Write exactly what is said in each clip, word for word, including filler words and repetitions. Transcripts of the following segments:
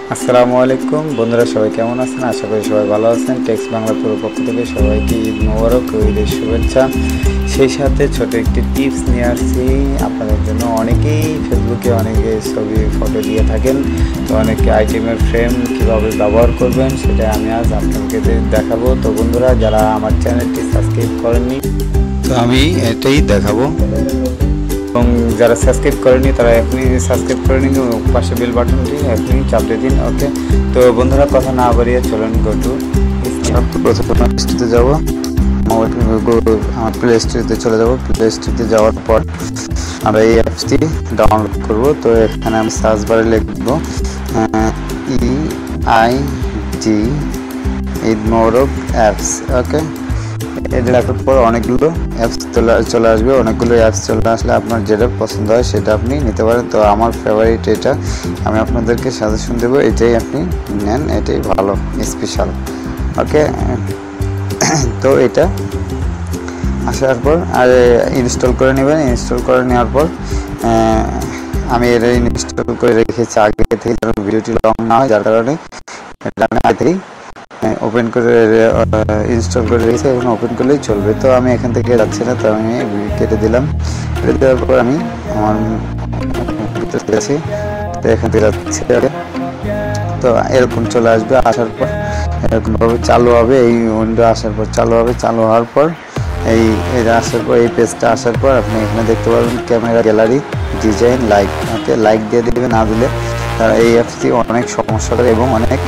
আসসালামু আলাইকুম বন্ধুরা, সবাই কেমন আছেন? আশা করি সবাই ভালো আছেন। টেক্স বাংলা পুরো পক্ষ থেকে সবাইকে ঈদ মোবারক ও ঈদের শুভেচ্ছা। সেই সাথে ছোট একটি টিপস নিয়ে আসছি আপনাদের জন্য। অনেকেই ফেসবুকে অনেকে ছবি ফটো দিয়ে থাকেন, তো অনেকে আইটেমের ফ্রেম কীভাবে ব্যবহার করবেন সেটা আমি আজ আপনাদেরকে দেখাবো। তো বন্ধুরা, যারা আমার চ্যানেলটি সাবস্ক্রাইব করেননি, তো আমি এটাই দেখাবো। এবং যারা সাবস্ক্রাইব করেনি তারা এখনই সাবস্ক্রাইব করে নিন এবং পাশে বেল বাটনটি এখনই চাপ দিয়ে দিন। ওকে, তো বন্ধুরা কথা না বাড়িয়ে চলুন গো টু প্লে স্টোরে যাবো। আমার প্লে স্টোরিতে চলে যাবো। প্লে স্টোরিতে যাওয়ার পর আমরা এই অ্যাপসটি ডাউনলোড করব। তো এখানে আমি সার্চ বারে লিখবো E I G Eid Mubarak apps. Okay, এটা লেখার পর অনেকগুলো অ্যাপস চলে আসবে। অনেকগুলো অ্যাপস চলে আসলে আপনার যেটা পছন্দ হয় সেটা আপনি নিতে পারেন। তো আমার ফেভারিট এটা, আমি আপনাদেরকে সাজেশন দেবো, এটাই আপনি নেন, এটাই ভালো স্পেশাল। ওকে, তো এটা আসার পর আর ইনস্টল করে নেবেন। ইনস্টল করে নেওয়ার পর আমি এটা ইনস্টল করে রেখেছি আগে থেকে, যেন ভিডিওটি লং না হয়, যার কারণে এটা আমি আগে থেকেই ওপেন করে ইনস্টল করে রেখেছি। এখন ওপেন করলেই চলবে। তো আমি এখান থেকে যাচ্ছি না, তো আমি কেটে দিলাম। কেটে দেওয়ার পর আমি আমার আছি, তো এখান থেকে যাচ্ছি। তো এরকম চলে আসবে। আসার পর এরকমভাবে চালু হবে। এই উইন্ডো আসার পর চালু হবে। চালু হওয়ার পর এই এটা আসার পর এই পেজটা আসার পর আপনি এখানে দেখতে পারবেন camera, gallery, design, like. Okay, like দিয়ে দেবে, না দিলে তারা এই অ্যাপসটি অনেক সমস্যা করে এবং অনেক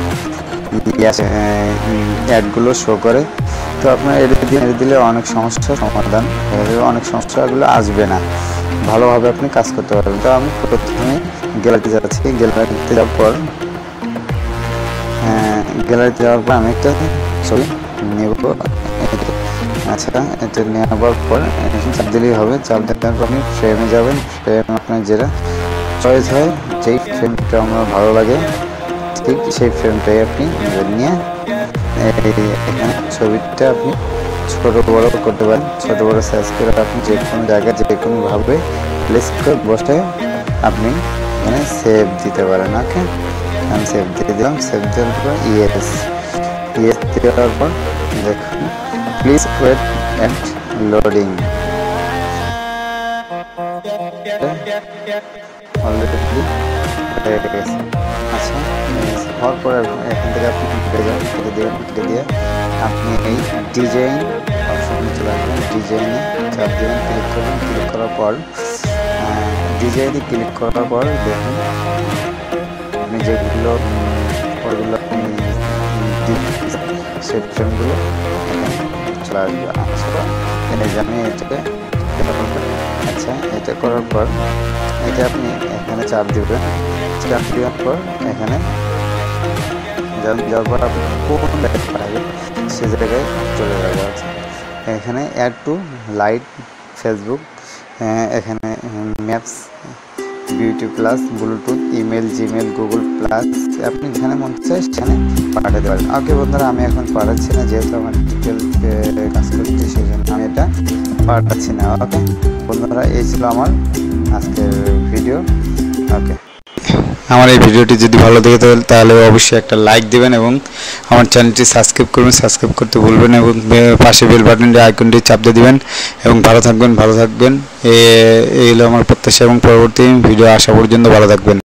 অ্যাডগুলো শো করে। তো আপনার এটা দিয়ে দিলে অনেক সমস্যার সমাধান হয়ে যাবে, অনেক সমস্যাগুলো আসবে না, ভালোভাবে আপনি কাজ করতে পারবেন। তো আমি প্রথমে গ্যালারিতে যাচ্ছি। গ্যালারিতে যাওয়ার পর গ্যালারিতে যাওয়ার পর আমি একটা ছবি নেব। আচ্ছা, এটা নেওয়ার পর চাপ দিলেই হবে। চাপ দেওয়ার পর আপনি ফ্রেমে যাবেন। ফ্রেম আপনার যেটা চয়েস হয়, যেই ফ্রেমটা আমার ভালো লাগে ঠিক সেই ফ্রেমটাই আপনি নিয়ে এখানে ছবিটা আপনি ছোট বড় করতে পারেন। ছোট বড় সাইজ করে আপনি যে কোনো জায়গায় যে কোনোভাবে প্লেস করে বসে আপনি এখানে সেভ দিতে পারেন। ওকে, আমি সেভ দিয়ে দিলাম। সেভ দেওয়ার পর ইয়েস ইয়েস দেওয়ার পর দেখুন, please wait and loading. Already হয়ে গেছে। আচ্ছা, হওয়ার পর এখান থেকে আপনি কেটে যান, কেটে দেবেন। কেটে দিয়ে আপনি এই ডিজাইন অপশনে চলে আসবেন। ডিজাইনে চাপ দেবেন, ক্লিক করবেন। ক্লিক করার পর ডিজাইনে ক্লিক করার পর দেখুন আপনি যেগুলো ওগুলো আপনি সেই ফ্রেমগুলো চলে আসবে। আচ্ছা, আমি এটাকে আচ্ছা এটা করার পর এটা আপনি এখানে চাপ দেবেন। চাপ দেওয়ার পর এখানে যাওয়ার পর আপনি কোন জায়গায় পাঠাবেন সে জায়গায় চলে যাবে। আচ্ছা, এখানে অ্যাড টু লাইট, ফেসবুক, এখানে maps, beauty plus, Bluetooth, email, Gmail, Google plus, আপনি যেখানে মন চায় সেখানে পাঠাতে পারেন। ওকে বন্ধুরা, আমি এখন পাঠাচ্ছি না, যেহেতু আমার ডিটেল কাজ করছি সেই জন্য আমি এটা পাঠাচ্ছি না। ওকে বন্ধুরা, এই ছিল আমার আজকের ভিডিও। ওকে, আমার এই ভিডিওটি যদি ভালো দেখে তাহলে অবশ্যই একটা লাইক দেবেন এবং আমার চ্যানেলটি সাবস্ক্রাইব করবেন। সাবস্ক্রাইব করতে ভুলবেন এবং পাশে বেল বাটনটি আইকনটি চাপ দিয়ে দিবেন এবং ভালো থাকবেন ভালো থাকবেন এই হলো আমার প্রত্যাশা এবং পরবর্তী ভিডিও আসা পর্যন্ত ভালো থাকবেন।